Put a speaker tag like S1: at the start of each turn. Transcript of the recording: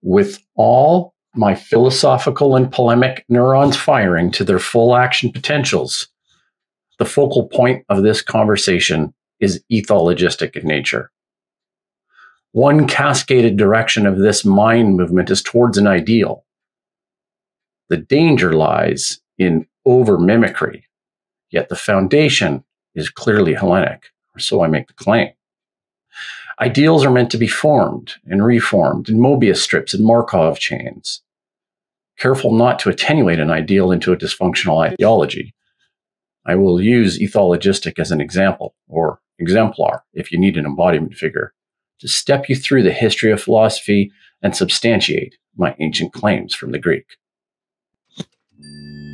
S1: With all my philosophical and polemic neurons firing to their full action potentials, the focal point of this conversation is ethologistic in nature. One cascaded direction of this mind movement is towards an ideal. The danger lies in over-mimicry, yet the foundation is clearly Hellenic, or so I make the claim. Ideals are meant to be formed and reformed in möbius strips and Markov chains. Careful not to attenuate an ideal into a dysfunctional ideology, I will use Ethologistic as an example, or exemplar if you need an embodiment figure, to step you through the history of philosophy and substantiate my ancient claims from the Greek.